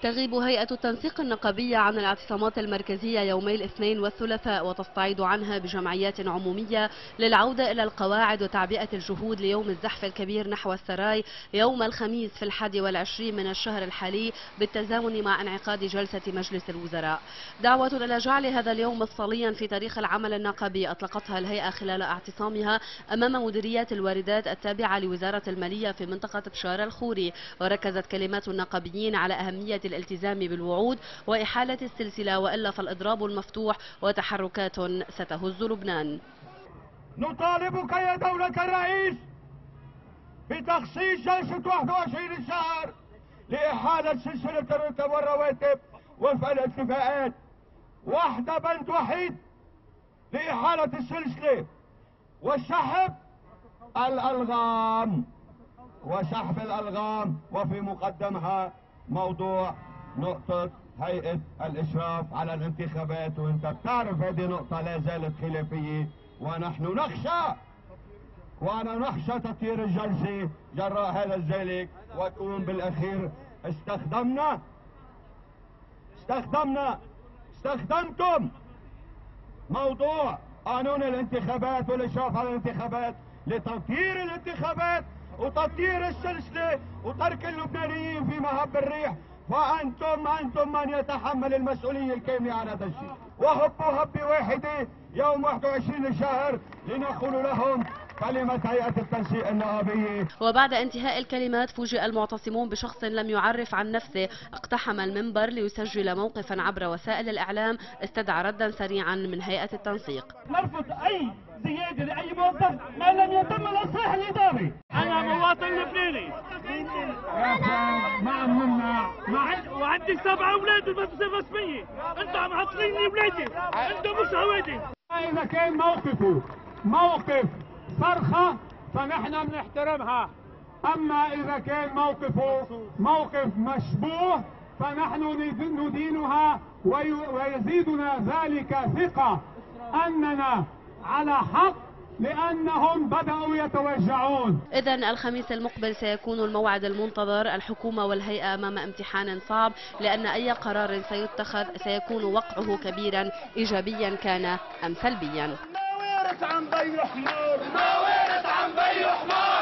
تغيب هيئة التنسيق النقابية عن الاعتصامات المركزية يومي الاثنين والثلاثاء، وتستعيد عنها بجمعيات عمومية للعودة إلى القواعد وتعبئة الجهود ليوم الزحف الكبير نحو السراي يوم الخميس في 21 من الشهر الحالي، بالتزامن مع انعقاد جلسة مجلس الوزراء. دعوة إلى جعل هذا اليوم مفصليا في تاريخ العمل النقابي أطلقتها الهيئة خلال اعتصامها أمام مديريات الواردات التابعة لوزارة المالية في منطقة بشار الخوري، وركزت كلمات النقابيين على أهمية الالتزام بالوعود وإحالة السلسلة، وإلا فالإضراب المفتوح وتحركات ستهز لبنان. نطالبك يا دولة الرئيس بتخصيص جلسة 21 الشهر لإحالة سلسلة الرتب والرواتب وفق الاتفاقات. واحدة بند وحيد لإحالة السلسلة وسحب الألغام وفي مقدمها موضوع نقطة هيئة الإشراف على الانتخابات، وانت بتعرف هذه نقطة لا زالت خلافية، ونحن نخشى تطير الجلسة جراء هذا ذلك، وتكون بالأخير استخدمتم موضوع قانون الانتخابات والإشراف على الانتخابات لتطيير الانتخابات وتطيير السلسلة وترك اللبنانيين في مهب الريح، وأنتم من يتحمل المسؤولية الكاملة عن هذا الشيء. وهبوا هبة واحدة يوم 21 الشهر لنقول لهم كلمة هيئة التنسيق النقابية. وبعد انتهاء الكلمات فوجئ المعتصمون بشخص لم يعرف عن نفسه اقتحم المنبر ليسجل موقفا عبر وسائل الإعلام، استدعى ردا سريعا من هيئة التنسيق. نرفض أي زيادة لأي موظف ما لم يتم الإصلاح الإداري. أنا مواطن لبناني ما نمنع وعندي 7 أولاد بالمدرسة الرسمية، أنتم عم حاصريني أولادي، أنتم مش هوادي. إذا كان موقفه موقف صرخة فنحن بنحترمها، أما إذا كان موقفه موقف مشبوه فنحن ندينها، ويزيدنا ذلك ثقة أننا على حق لأنهم بدأوا يتوجعون. إذن الخميس المقبل سيكون الموعد المنتظر. الحكومة والهيئة أمام امتحان صعب، لأن أي قرار سيتخذ سيكون وقعه كبيرا إيجابيا كان أم سلبيا. ما ورث عن بي حمار